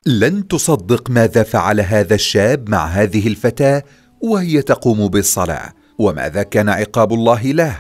لن تصدق ماذا فعل هذا الشاب مع هذه الفتاة وهي تقوم بالصلاة، وماذا كان عقاب الله له.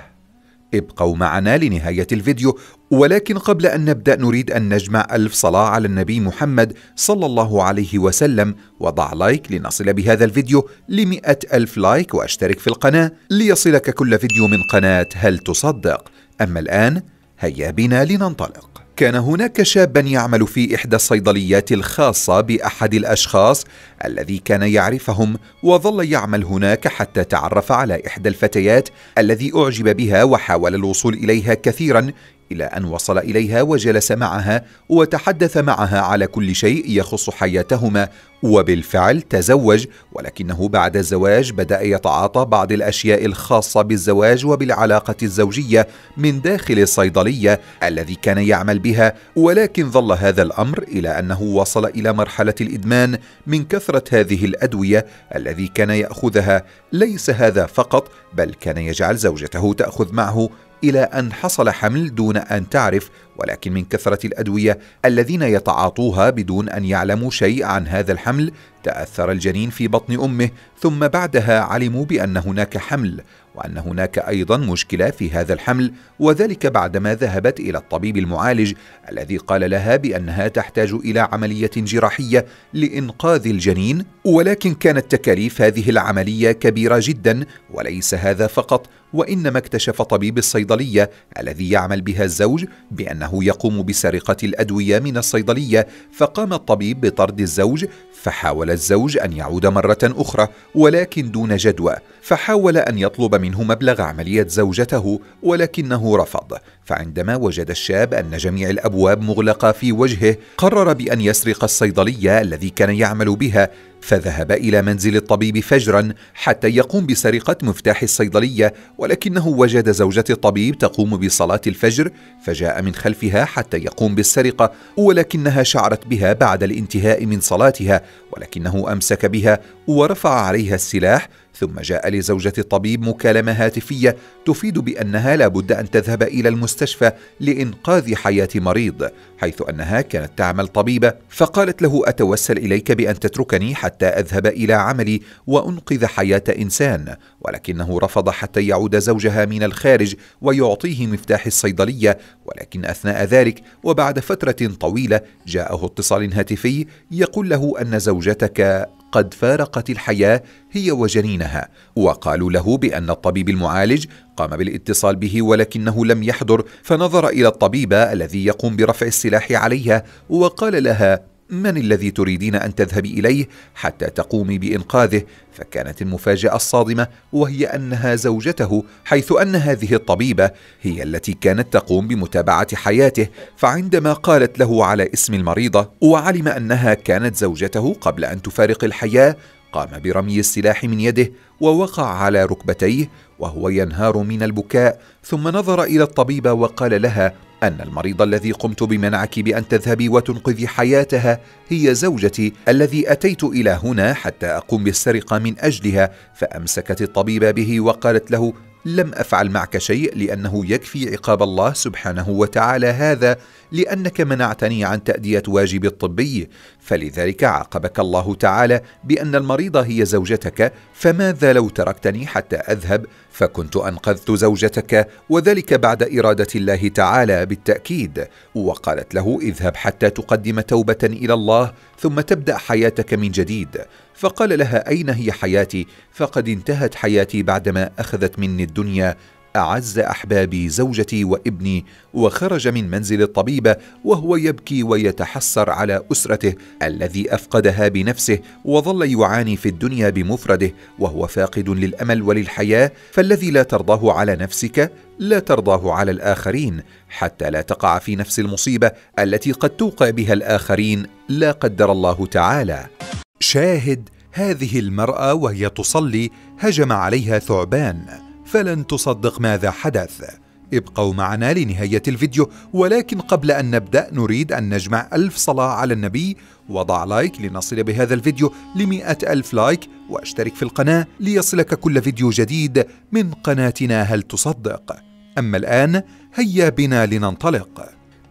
ابقوا معنا لنهاية الفيديو، ولكن قبل أن نبدأ نريد أن نجمع 1000 صلاة على النبي محمد صلى الله عليه وسلم. وضع لايك لنصل بهذا الفيديو ل100,000 لايك، واشترك في القناة ليصلك كل فيديو من قناة هل تصدق. أما الآن هيا بنا لننطلق. كان هناك شابا يعمل في إحدى الصيدليات الخاصة بأحد الأشخاص الذي كان يعرفهم، وظل يعمل هناك حتى تعرف على إحدى الفتيات الذي أعجب بها، وحاول الوصول إليها كثيرا إلى أن وصل إليها وجلس معها وتحدث معها على كل شيء يخص حياتهما، وبالفعل تزوج. ولكنه بعد الزواج بدأ يتعاطى بعض الأشياء الخاصة بالزواج وبالعلاقة الزوجية من داخل الصيدلية الذي كان يعمل بها، ولكن ظل هذا الأمر إلى أنه وصل إلى مرحلة الإدمان من كثرة هذه الأدوية الذي كان يأخذها. ليس هذا فقط، بل كان يجعل زوجته تأخذ معه إلى أن حصل حمل دون أن تعرف، ولكن من كثرة الأدوية الذين يتعاطوها بدون أن يعلموا شيء عن هذا الحمل تأثر الجنين في بطن أمه، ثم بعدها علموا بأن هناك حمل، وأن هناك أيضا مشكلة في هذا الحمل، وذلك بعدما ذهبت إلى الطبيب المعالج الذي قال لها بأنها تحتاج إلى عملية جراحية لإنقاذ الجنين. ولكن كانت تكاليف هذه العملية كبيرة جدا، وليس هذا فقط، وإنما اكتشف طبيب الصيدلية الذي يعمل بها الزوج بأنه يقوم بسرقة الأدوية من الصيدلية، فقام الطبيب بطرد الزوج. فحاول الزوج أن يعود مرة أخرى ولكن دون جدوى، فحاول أن يطلب منه مبلغ عملية زوجته ولكنه رفض. فعندما وجد الشاب أن جميع الأبواب مغلقة في وجهه، قرر بأن يسرق الصيدلية الذي كان يعمل بها، فذهب إلى منزل الطبيب فجرا حتى يقوم بسرقة مفتاح الصيدلية، ولكنه وجد زوجة الطبيب تقوم بصلاة الفجر، فجاء من خلفها حتى يقوم بالسرقة، ولكنها شعرت بها بعد الانتهاء من صلاتها، ولكنه أمسك بها ورفع عليها السلاح. ثم جاء لزوجة الطبيب مكالمة هاتفية تفيد بأنها لابد أن تذهب إلى المستشفى لإنقاذ حياة مريض، حيث أنها كانت تعمل طبيبة. فقالت له: أتوسل إليك بأن تتركني حتى أذهب إلى عملي وأنقذ حياة إنسان. ولكنه رفض حتى يعود زوجها من الخارج ويعطيه مفتاح الصيدلية. ولكن أثناء ذلك وبعد فترة طويلة جاءه اتصال هاتفي يقول له أن زوجتك قد فارقت الحياة هي وجنينها، وقالوا له بأن الطبيب المعالج قام بالاتصال به ولكنه لم يحضر. فنظر إلى الطبيب الذي يقوم برفع السلاح عليها وقال لها: من الذي تريدين أن تذهبي إليه حتى تقومي بإنقاذه؟ فكانت المفاجأة الصادمة وهي أنها زوجته، حيث أن هذه الطبيبة هي التي كانت تقوم بمتابعة حياته. فعندما قالت له على اسم المريضة وعلم أنها كانت زوجته قبل أن تفارق الحياة، قام برمي السلاح من يده ووقع على ركبتيه وهو ينهار من البكاء. ثم نظر إلى الطبيبة وقال لها أن المريض الذي قمت بمنعك بأن تذهبي وتنقذي حياتها هي زوجتي الذي أتيت إلى هنا حتى أقوم بالسرقة من أجلها. فأمسكت الطبيبة به وقالت له: لم أفعل معك شيء، لأنه يكفي عقاب الله سبحانه وتعالى هذا، لأنك منعتني عن تأدية واجبي الطبي، فلذلك عاقبك الله تعالى بأن المريضة هي زوجتك. فماذا لو تركتني حتى أذهب؟ فكنت أنقذت زوجتك، وذلك بعد إرادة الله تعالى بالتأكيد. وقالت له: اذهب حتى تقدم توبة إلى الله ثم تبدأ حياتك من جديد. فقال لها: أين هي حياتي؟ فقد انتهت حياتي بعدما أخذت مني الدنيا أعز أحبابي زوجتي وابني. وخرج من منزل الطبيبة وهو يبكي ويتحسر على أسرته الذي أفقدها بنفسه، وظل يعاني في الدنيا بمفرده وهو فاقد للأمل وللحياة. فالذي لا ترضاه على نفسك لا ترضاه على الآخرين، حتى لا تقع في نفس المصيبة التي قد توقع بها الآخرين لا قدر الله تعالى. شاهد: هذه المرأة وهي تصلي هجم عليها ثعبان، فلن تصدق ماذا حدث. ابقوا معنا لنهاية الفيديو، ولكن قبل أن نبدأ نريد أن نجمع 1000 صلاة على النبي. وضع لايك لنصل بهذا الفيديو ل100,000 لايك، واشترك في القناة ليصلك كل فيديو جديد من قناتنا هل تصدق. أما الآن هيا بنا لننطلق.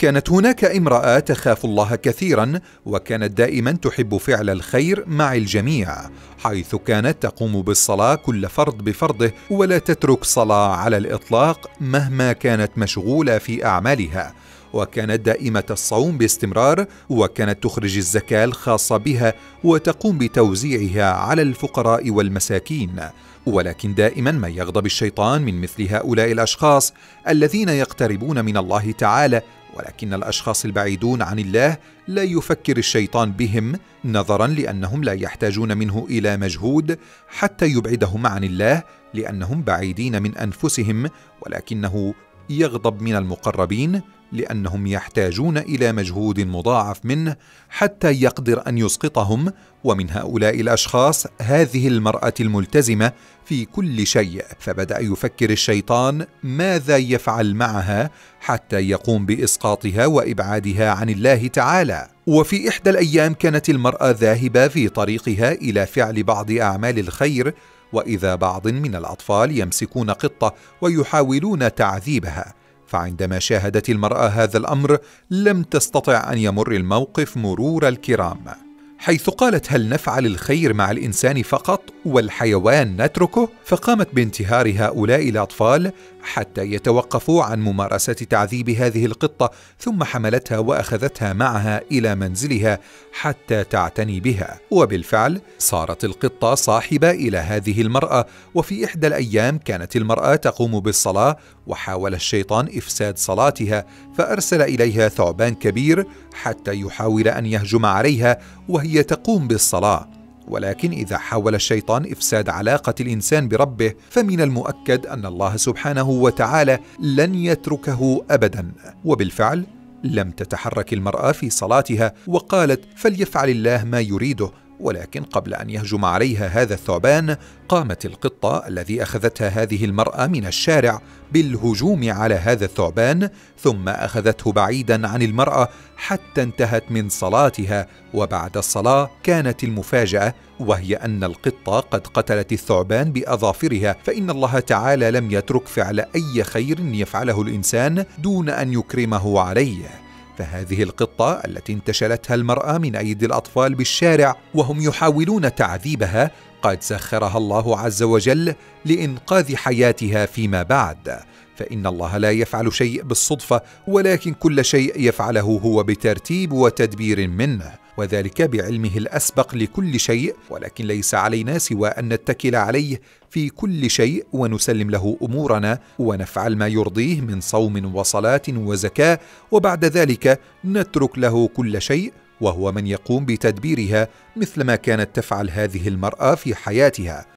كانت هناك امرأة تخاف الله كثيرا، وكانت دائما تحب فعل الخير مع الجميع، حيث كانت تقوم بالصلاة كل فرض بفرضه، ولا تترك صلاة على الإطلاق مهما كانت مشغولة في أعمالها، وكانت دائمة الصوم باستمرار، وكانت تخرج الزكاة الخاصة بها وتقوم بتوزيعها على الفقراء والمساكين. ولكن دائما ما يغضب الشيطان من مثل هؤلاء الأشخاص الذين يقتربون من الله تعالى، ولكن الأشخاص البعيدون عن الله لا يفكر الشيطان بهم، نظرا لأنهم لا يحتاجون منه إلى مجهود حتى يبعدهم عن الله، لأنهم بعيدين من أنفسهم، ولكنه يغضب من المقربين لأنهم يحتاجون إلى مجهود مضاعف منه حتى يقدر أن يسقطهم. ومن هؤلاء الأشخاص هذه المرأة الملتزمة في كل شيء، فبدأ يفكر الشيطان ماذا يفعل معها حتى يقوم بإسقاطها وإبعادها عن الله تعالى. وفي إحدى الأيام كانت المرأة ذاهبة في طريقها إلى فعل بعض أعمال الخير، وإذا بعض من الأطفال يمسكون قطة ويحاولون تعذيبها، فعندما شاهدت المرأة هذا الأمر لم تستطع أن يمر الموقف مرور الكرام، حيث قالت: هل نفعل الخير مع الإنسان فقط والحيوان نتركه؟ فقامت بانتهار هؤلاء الأطفال حتى يتوقفوا عن ممارسة تعذيب هذه القطة، ثم حملتها وأخذتها معها إلى منزلها حتى تعتني بها. وبالفعل صارت القطة صاحبة إلى هذه المرأة. وفي إحدى الأيام كانت المرأة تقوم بالصلاة، وحاول الشيطان إفساد صلاتها، فأرسل إليها ثعبان كبير حتى يحاول أن يهجم عليها وهي تقوم بالصلاة. ولكن إذا حاول الشيطان إفساد علاقة الإنسان بربه، فمن المؤكد أن الله سبحانه وتعالى لن يتركه أبدا. وبالفعل لم تتحرك المرأة في صلاتها، وقالت: فليفعل الله ما يريده. ولكن قبل أن يهجم عليها هذا الثعبان، قامت القطة الذي أخذتها هذه المرأة من الشارع بالهجوم على هذا الثعبان، ثم أخذته بعيدا عن المرأة حتى انتهت من صلاتها. وبعد الصلاة كانت المفاجأة، وهي أن القطة قد قتلت الثعبان بأظافرها، فإن الله تعالى لم يترك فعل أي خير يفعله الإنسان دون أن يكرمه عليه. فهذه القطة التي انتشلتها المرأة من أيدي الأطفال بالشارع وهم يحاولون تعذيبها، قد سخرها الله عز وجل لإنقاذ حياتها فيما بعد. فإن الله لا يفعل شيء بالصدفة، ولكن كل شيء يفعله هو بترتيب وتدبير منه، وذلك بعلمه الأسبق لكل شيء. ولكن ليس علينا سوى أن نتكل عليه في كل شيء ونسلم له أمورنا، ونفعل ما يرضيه من صوم وصلاة وزكاة، وبعد ذلك نترك له كل شيء، وهو من يقوم بتدبيرها مثل ما كانت تفعل هذه المرأة في حياتها.